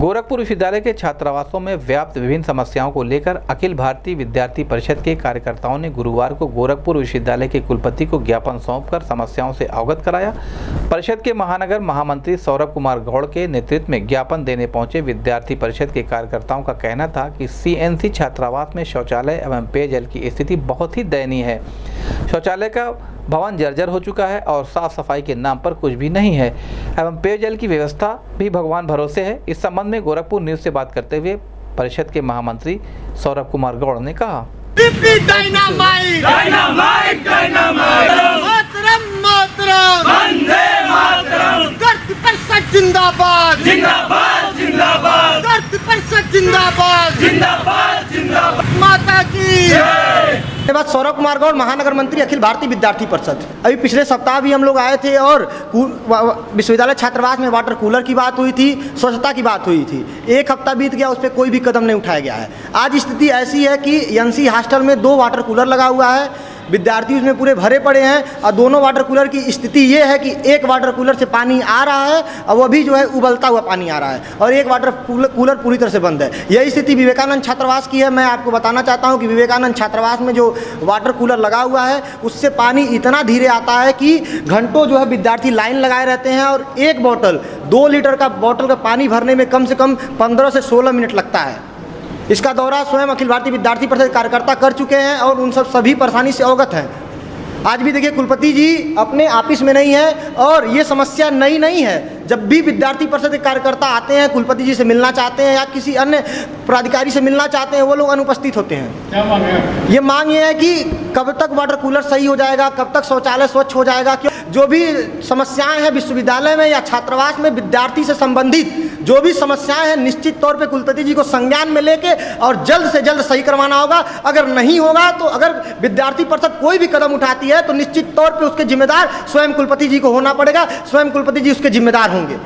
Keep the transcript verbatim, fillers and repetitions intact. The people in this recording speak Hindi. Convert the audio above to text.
गोरखपुर विश्वविद्यालय के छात्रावासों में व्याप्त विभिन्न समस्याओं को लेकर अखिल भारतीय विद्यार्थी परिषद के कार्यकर्ताओं ने गुरुवार को गोरखपुर विश्वविद्यालय के कुलपति को ज्ञापन सौंपकर समस्याओं से अवगत कराया। परिषद के महानगर महामंत्री सौरभ कुमार गौड़ के नेतृत्व में ज्ञापन देने पहुंचे विद्यार्थी परिषद के कार्यकर्ताओं का कहना था कि सीएनसी छात्रावास में शौचालय एवं पेयजल की स्थिति बहुत ही दयनीय है। शौचालय का भवन जर्जर हो चुका है और साफ सफाई के नाम पर कुछ भी नहीं है एवं पेयजल की व्यवस्था भी भगवान भरोसे है। इस संबंध में गोरखपुर न्यूज से बात करते हुए परिषद के महामंत्री सौरभ कुमार गौड़ ने कहा, डायनामाइट डायनामाइट डायनामाइट मातरम मातरम वंदे मातरम गर्त परिषद जिंदाबाद जिंदाबाद जिंदाबाद गर्त परिषद जिंदाबाद जिंदाबाद जिंदाबाद माता की जय। बात सौरभ कुमार गौड़, महानगर मंत्री, अखिल भारतीय विद्यार्थी परिषद। अभी पिछले सप्ताह भी हम लोग आए थे और विश्वविद्यालय छात्रावास में वाटर कूलर की बात हुई थी, स्वच्छता की बात हुई थी। एक हफ्ता बीत गया, उस पर कोई भी कदम नहीं उठाया गया है। आज स्थिति ऐसी है कि एनसी हॉस्टल में दो वाटर कूलर लगा हुआ है, विद्यार्थी उसमें पूरे भरे पड़े हैं और दोनों वाटर कूलर की स्थिति ये है कि एक वाटर कूलर से पानी आ रहा है और वो भी जो है उबलता हुआ पानी आ रहा है और एक वाटर कूलर पूरी तरह से बंद है। यही स्थिति विवेकानंद छात्रावास की है। मैं आपको बताना चाहता हूं कि विवेकानंद छात्रावास में जो वाटर कूलर लगा हुआ है उससे पानी इतना धीरे आता है कि घंटों जो है विद्यार्थी लाइन लगाए रहते हैं और एक बोतल दो लीटर का बोतल का पानी भरने में कम से कम पंद्रह से सोलह मिनट लगता है। इसका दौरा स्वयं अखिल भारतीय विद्यार्थी परिषद कार्यकर्ता कर चुके हैं और उन सब सभी परेशानी से अवगत हैं। आज भी देखिए कुलपति जी अपने ऑफिस में नहीं है और ये समस्या नई नहीं है। जब भी विद्यार्थी परिषद के कार्यकर्ता आते हैं, कुलपति जी से मिलना चाहते हैं या किसी अन्य प्राधिकारी से मिलना चाहते हैं, वो लोग अनुपस्थित होते हैं। क्या मांग है? ये मांग ये है कि कब तक वाटर कूलर सही हो जाएगा, कब तक शौचालय स्वच्छ हो जाएगा। क्यों जो भी समस्याएं हैं विश्वविद्यालय में या छात्रावास में विद्यार्थी से संबंधित जो भी समस्याएं हैं निश्चित तौर पे कुलपति जी को संज्ञान में लेके और जल्द से जल्द सही करवाना होगा। अगर नहीं होगा तो अगर विद्यार्थी परिषद कोई भी कदम उठाती है तो निश्चित तौर पे उसके जिम्मेदार स्वयं कुलपति जी को होना पड़ेगा, स्वयं कुलपति जी उसके जिम्मेदार होंगे।